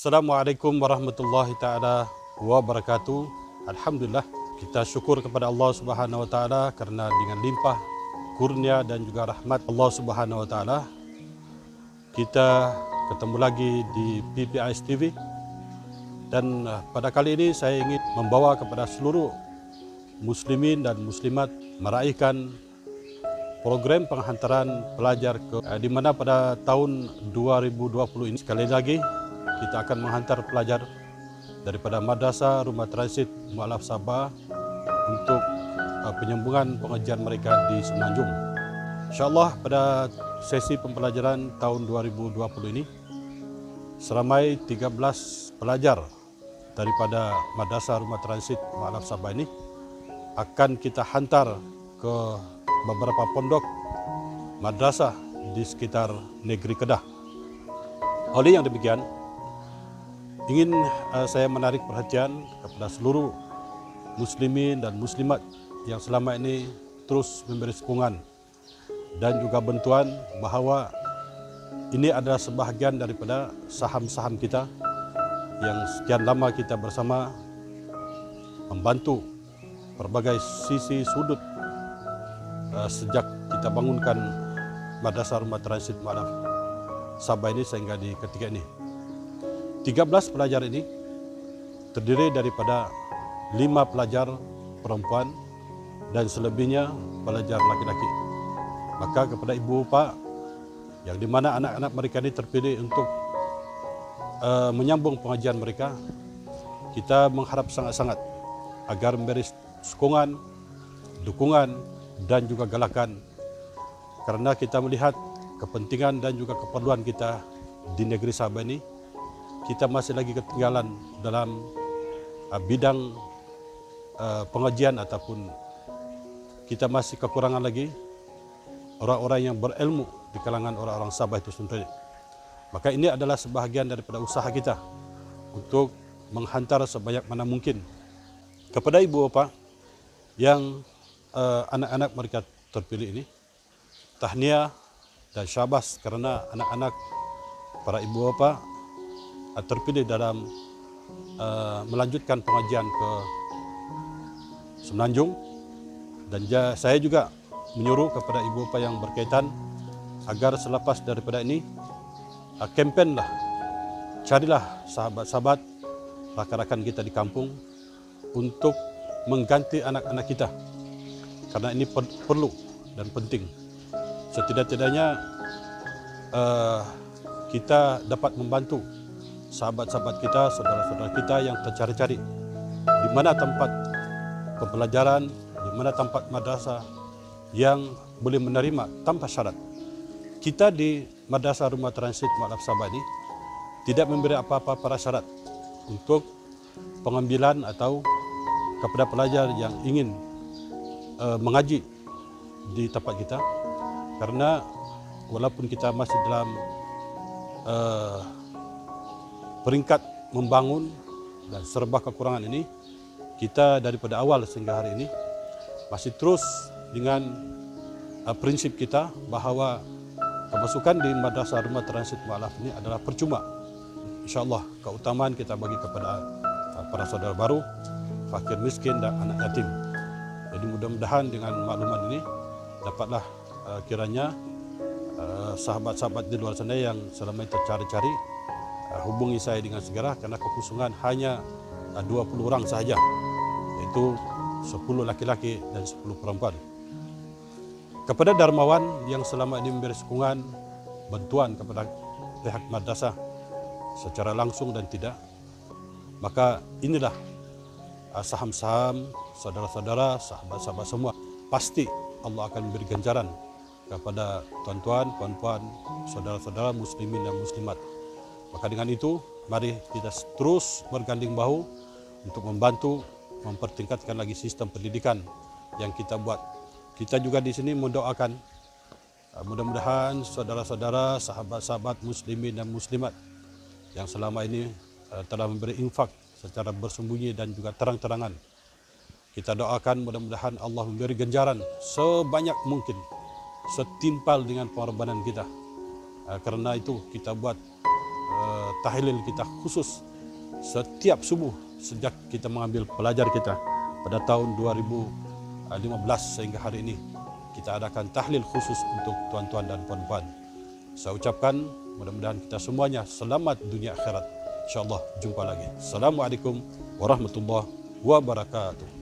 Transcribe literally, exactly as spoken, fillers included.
Assalamualaikum warahmatullahi taala wabarakatuh. Alhamdulillah, kita syukur kepada Allah Subhanahu wa taala kerana dengan limpah kurnia dan juga rahmat Allah Subhanahu wa taala kita ketemu lagi di P P I S T V. Dan pada kali ini saya ingin membawa kepada seluruh muslimin dan muslimat meraihkan program penghantaran pelajar ke di mana pada tahun dua ribu dua puluh ini sekali lagi kita akan menghantar pelajar daripada Madrasah Rumah Transit Mualaf Sabah untuk uh, penyambungan pengajian mereka di Semenanjung. InsyaAllah pada sesi pembelajaran tahun dua ribu dua puluh ini seramai tiga belas pelajar daripada Madrasah Rumah Transit Mualaf Sabah ini akan kita hantar ke beberapa pondok madrasah di sekitar negeri Kedah. Oleh yang demikian, ingin uh, saya menarik perhatian kepada seluruh muslimin dan muslimat yang selama ini terus memberi sokongan dan juga bantuan bahawa ini adalah sebahagian daripada saham-saham kita yang sekian lama kita bersama membantu berbagai sisi sudut uh, sejak kita bangunkan Madrasah Rumah Transit Mualaf Sabah ini sehingga di ketika ini. tiga belas pelajar ini terdiri daripada lima pelajar perempuan dan selebihnya pelajar laki-laki. Maka kepada ibu bapa yang di mana anak-anak mereka ini terpilih untuk uh, menyambung pengajian mereka, kita mengharap sangat-sangat agar memberi sokongan, dukungan dan juga galakan, kerana kita melihat kepentingan dan juga keperluan kita di negeri Sabah ini. Kita masih lagi ketinggalan dalam uh, bidang uh, pengajian ataupun kita masih kekurangan lagi orang-orang yang berilmu di kalangan orang-orang Sabah itu sendiri. Maka ini adalah sebahagian daripada usaha kita untuk menghantar sebanyak mana mungkin kepada ibu bapa yang uh, anak-anak mereka terpilih ini. Tahniah dan syabas kerana anak-anak para ibu bapa terpilih dalam uh, melanjutkan pengajian ke Semenanjung. Dan ja, saya juga menyuruh kepada ibu bapa yang berkaitan agar selepas daripada ini uh, kempenlah, carilah sahabat-sahabat rakan-rakan kita di kampung untuk mengganti anak-anak kita, karena ini per perlu dan penting. Setidak-tidaknya uh, kita dapat membantu sahabat-sahabat kita, saudara-saudara kita yang tercari-cari di mana tempat pembelajaran, di mana tempat madrasah yang boleh menerima tanpa syarat. Kita di Madrasah Rumah Transit Mualaf Sabah ini tidak memberi apa-apa prasyarat untuk pengambilan atau kepada pelajar yang ingin uh, mengaji di tempat kita, karena walaupun kita masih dalam uh, peringkat membangun dan serba kekurangan ini, kita daripada awal sehingga hari ini masih terus dengan uh, prinsip kita bahawa kemasukan di Madrasah Rumah Transit Mualaf ini adalah percuma. InsyaAllah keutamaan kita bagi kepada uh, para saudara baru, fakir miskin dan anak yatim. Jadi mudah-mudahan dengan makluman ini dapatlah uh, kiranya sahabat-sahabat uh, di luar sana yang selama ini tercari-cari Uh, hubungi saya dengan segera, kerana kekosongan hanya uh, dua puluh orang sahaja, iaitu sepuluh laki-laki dan sepuluh perempuan. Kepada darmawan yang selama ini memberi sokongan, bantuan kepada pihak madrasah secara langsung dan tidak, maka inilah uh, saham-saham saudara-saudara, sahabat-sahabat semua. Pasti Allah akan memberi ganjaran kepada tuan-tuan, puan-puan, saudara-saudara muslimin dan muslimat. Maka dengan itu, mari kita terus berganding bahu untuk membantu mempertingkatkan lagi sistem pendidikan yang kita buat. Kita juga di sini mendoakan mudah-mudahan saudara-saudara, sahabat-sahabat muslimin dan muslimat yang selama ini telah memberi infak secara bersembunyi dan juga terang-terangan. Kita doakan mudah-mudahan Allah memberi ganjaran sebanyak mungkin, setimpal dengan pengorbanan kita. Karena itu kita buat tahlil kita khusus setiap subuh sejak kita mengambil pelajar kita pada tahun dua ribu lima belas sehingga hari ini. Kita adakan tahlil khusus untuk tuan-tuan dan puan-puan. Saya ucapkan mudah-mudahan kita semuanya selamat dunia akhirat. InsyaAllah jumpa lagi. Assalamualaikum warahmatullahi wabarakatuh.